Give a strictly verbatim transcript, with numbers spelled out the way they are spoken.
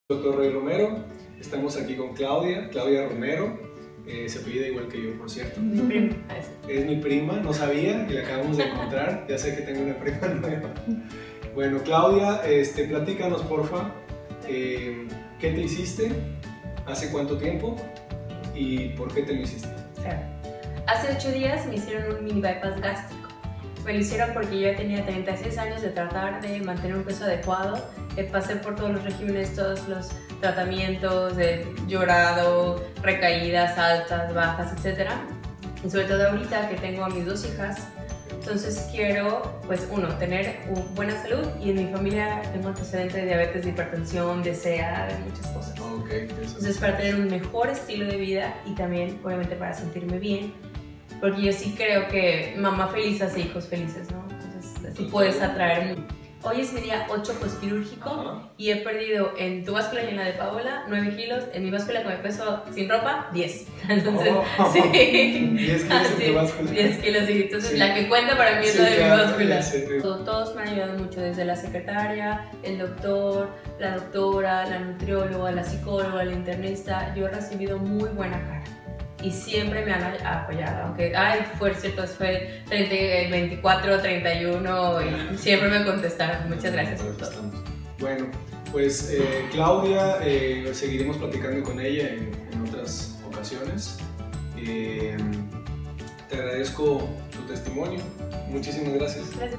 Doctor Roy Romero, estamos aquí con Claudia, Claudia Romero, eh, se apellida igual que yo, por cierto. Mi prima. Es mi prima, no sabía y la acabamos de encontrar, ya sé que tengo una prima nueva. Bueno, Claudia, este, platícanos porfa, eh, ¿qué te hiciste? ¿Hace cuánto tiempo? ¿Y por qué te lo hiciste? Claro. Hace ocho días me hicieron un mini bypass gástrico. Me lo hicieron porque yo ya tenía treinta y seis años de tratar de mantener un peso adecuado. Eh, pasé por todos los regímenes, todos los tratamientos, de llorado, recaídas, altas, bajas, etcétera. Y sobre todo ahorita que tengo a mis dos hijas, entonces quiero, pues uno, tener buena salud, y en mi familia tengo antecedentes de diabetes, de hipertensión, de C A, de muchas cosas. Okay, entonces para tener un mejor estilo de vida y también obviamente para sentirme bien, porque yo sí creo que mamá feliz hace hijos felices, ¿no? Entonces así puedes atraer mucho. Hoy es mi día ocho postquirúrgico. Ajá. Y he perdido en tu báscula y en la de Paola nueve kilos, en mi báscula que me peso sin ropa diez. Entonces, oh, sí. diez kilos en tu báscula. diez kilos, sí. Entonces, sí. La que cuenta para mí es sí, la de claro, mi báscula. Sí, sí. Todos me han ayudado mucho, desde la secretaria, el doctor, la doctora, la nutrióloga, la psicóloga, la internista. Yo he recibido muy buena cara. Y siempre me han apoyado, aunque, ay, fue cierto, fue treinta, veinticuatro, treinta y uno y siempre me contestaron. Muchas gracias por todo. Bueno, pues eh, Claudia, eh, seguiremos platicando con ella en, en otras ocasiones. Eh, te agradezco tu testimonio. Muchísimas gracias. Gracias.